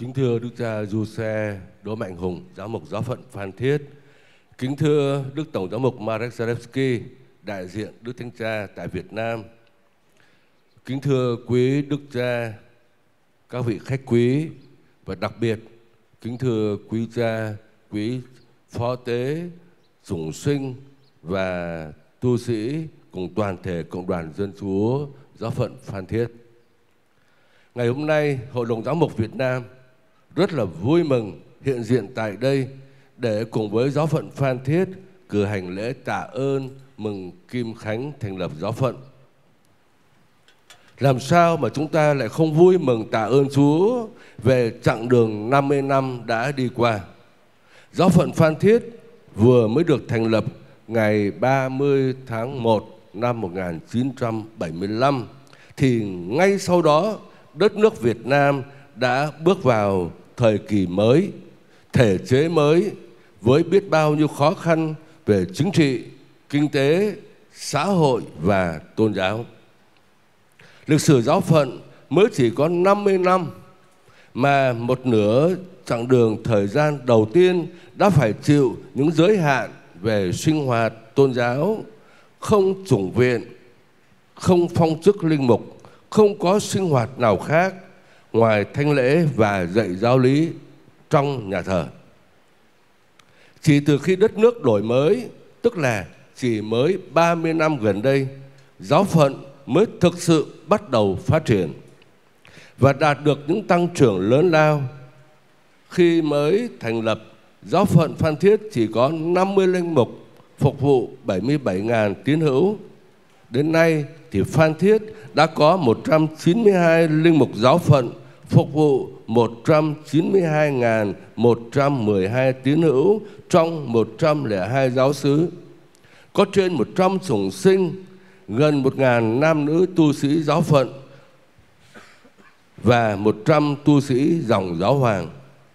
Kính thưa Đức cha Giuse Đỗ Mạnh Hùng, Giám mục Giáo phận Phan Thiết. Kính thưa Đức Tổng Giám mục Marek Zalewski, đại diện Đức Thánh Cha tại Việt Nam. Kính thưa quý Đức cha, các vị khách quý và đặc biệt kính thưa quý cha, quý phó tế, sủng sinh và tu sĩ cùng toàn thể Cộng đoàn Dân Chúa Giáo phận Phan Thiết. Ngày hôm nay, Hội đồng Giám mục Việt Nam rất là vui mừng hiện diện tại đây để cùng với Giáo phận Phan Thiết cử hành lễ tạ ơn mừng Kim Khánh thành lập giáo phận. Làm sao mà chúng ta lại không vui mừng tạ ơn Chúa về chặng đường 50 năm đã đi qua. Giáo phận Phan Thiết vừa mới được thành lập ngày 30 tháng 1 năm 1975, thì ngay sau đó đất nước Việt Nam đã bước vào thời kỳ mới, thể chế mới với biết bao nhiêu khó khăn về chính trị, kinh tế, xã hội và tôn giáo. Lịch sử giáo phận mới chỉ có 50 năm mà một nửa chặng đường thời gian đầu tiên đã phải chịu những giới hạn về sinh hoạt tôn giáo, không chủng viện, không phong chức linh mục, không có sinh hoạt nào khác ngoài thánh lễ và dạy giáo lý trong nhà thờ. Chỉ từ khi đất nước đổi mới, tức là chỉ mới 30 năm gần đây, giáo phận mới thực sự bắt đầu phát triển và đạt được những tăng trưởng lớn lao. Khi mới thành lập, giáo phận Phan Thiết chỉ có 50 linh mục phục vụ 77.000 tín hữu. Đến nay thì Phan Thiết đã có 192 linh mục giáo phận phục vụ 192.112 tín hữu trong 102 giáo xứ. Có trên 100 sủng sinh, gần 1.000 nam nữ tu sĩ giáo phận và 100 tu sĩ dòng giáo hoàng,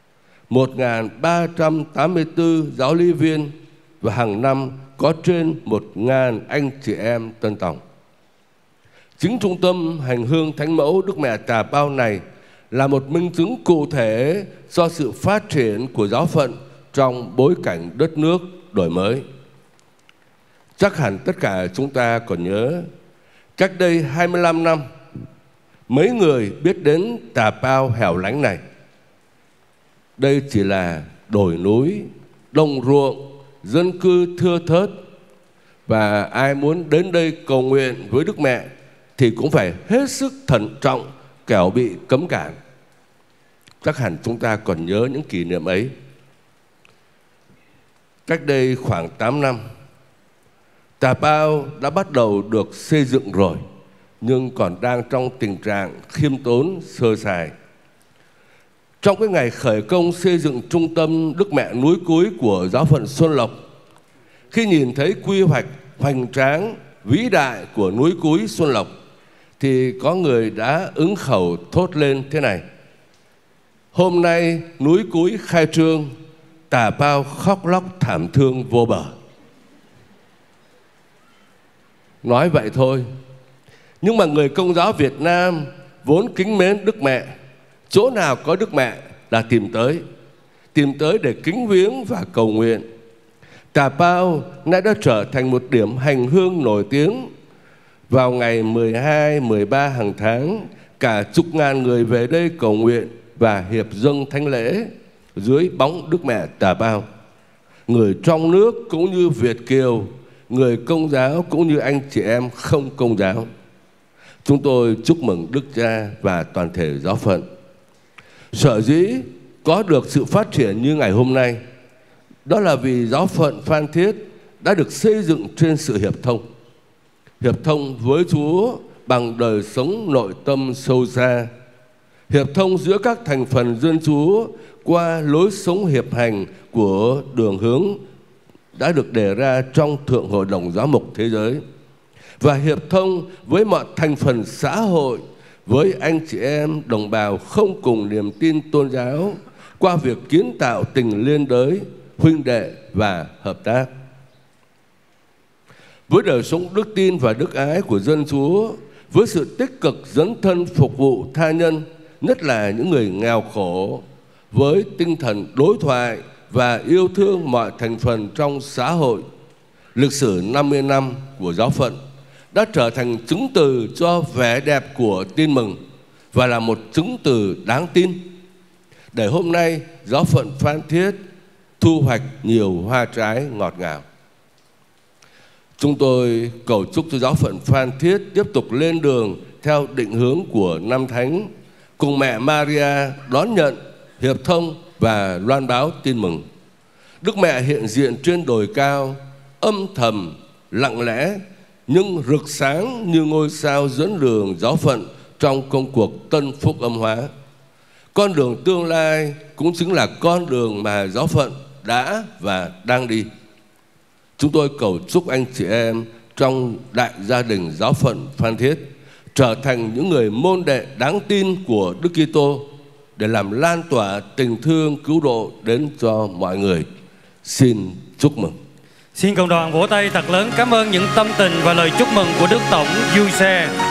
1.384 giáo lý viên và hàng năm có trên 1.000 anh chị em tân tòng. Chính trung tâm hành hương Thánh Mẫu Đức Mẹ Tà Bao này là một minh chứng cụ thể cho sự phát triển của giáo phận trong bối cảnh đất nước đổi mới. Chắc hẳn tất cả chúng ta còn nhớ, cách đây 25 năm, mấy người biết đến Tà Bao hẻo lánh này. Đây chỉ là đồi núi, đồng ruộng, dân cư thưa thớt, và ai muốn đến đây cầu nguyện với Đức Mẹ thì cũng phải hết sức thận trọng, kẻo bị cấm cản. Chắc hẳn chúng ta còn nhớ những kỷ niệm ấy. Cách đây khoảng 8 năm, Tà Bao đã bắt đầu được xây dựng rồi, nhưng còn đang trong tình trạng khiêm tốn, sơ sài. Trong cái ngày khởi công xây dựng trung tâm Đức Mẹ Núi Cúi của giáo phận Xuân Lộc, khi nhìn thấy quy hoạch hoành tráng, vĩ đại của núi Cúi Xuân Lộc, thì có người đã ứng khẩu thốt lên thế này: hôm nay núi Cúi khai trương, Tà Bao khóc lóc thảm thương vô bờ. Nói vậy thôi, nhưng mà người Công giáo Việt Nam vốn kính mến Đức Mẹ, chỗ nào có Đức Mẹ là tìm tới để kính viếng và cầu nguyện. Tà Bao nay đã trở thành một điểm hành hương nổi tiếng. Vào ngày 12, 13 hàng tháng, cả chục ngàn người về đây cầu nguyện và hiệp dâng thánh lễ dưới bóng Đức Mẹ Tà Bao. Người trong nước cũng như Việt kiều, người Công giáo cũng như anh chị em không Công giáo. Chúng tôi chúc mừng Đức Cha và toàn thể giáo phận. Sở dĩ có được sự phát triển như ngày hôm nay, đó là vì giáo phận Phan Thiết đã được xây dựng trên sự hiệp thông với Chúa bằng đời sống nội tâm sâu xa, hiệp thông giữa các thành phần dân Chúa qua lối sống hiệp hành của đường hướng đã được đề ra trong Thượng Hội đồng Giám mục Thế giới, và hiệp thông với mọi thành phần xã hội, với anh chị em đồng bào không cùng niềm tin tôn giáo, qua việc kiến tạo tình liên đới, huynh đệ và hợp tác. Với đời sống đức tin và đức ái của dân Chúa, với sự tích cực dấn thân phục vụ tha nhân, nhất là những người nghèo khổ, với tinh thần đối thoại và yêu thương mọi thành phần trong xã hội. Lịch sử 50 năm của giáo phận đã trở thành chứng từ cho vẻ đẹp của tin mừng và là một chứng từ đáng tin để hôm nay giáo phận Phan Thiết thu hoạch nhiều hoa trái ngọt ngào. Chúng tôi cầu chúc cho giáo phận Phan Thiết tiếp tục lên đường theo định hướng của Năm Thánh, cùng mẹ Maria đón nhận, hiệp thông và loan báo tin mừng. Đức Mẹ hiện diện trên đồi cao, âm thầm, lặng lẽ nhưng rực sáng như ngôi sao dẫn đường giáo phận trong công cuộc tân phúc âm hóa. Con đường tương lai cũng chính là con đường mà giáo phận đã và đang đi. Chúng tôi cầu chúc anh chị em trong đại gia đình giáo phận Phan Thiết trở thành những người môn đệ đáng tin của Đức Kitô để làm lan tỏa tình thương cứu độ đến cho mọi người. Xin chúc mừng. Xin cộng đoàn vỗ tay thật lớn cảm ơn những tâm tình và lời chúc mừng của Đức Tổng Du Xe.